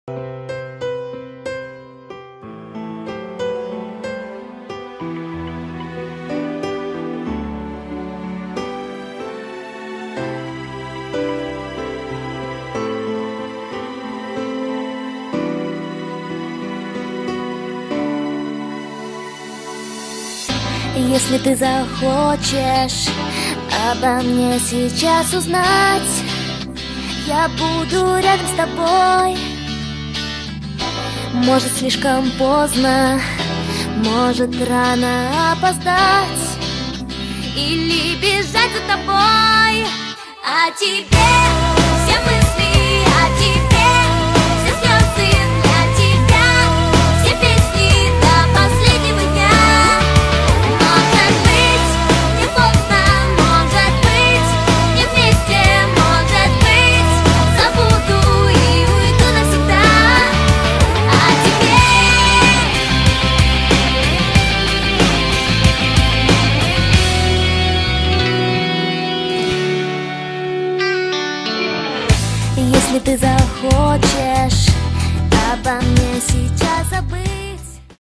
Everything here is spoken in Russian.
Если ты захочешь обо мне сейчас узнать, я буду рядом с тобой. Может, слишком поздно, может, рано опоздать или бежать за тобой. А тебе все мысли, а тебе все слезы, для тебя все песни до последнего дня. Может быть, не поздно, может быть, не вместе, может быть, забуду и уйду навсегда. А тебе если ты захочешь обо мне сейчас забыть.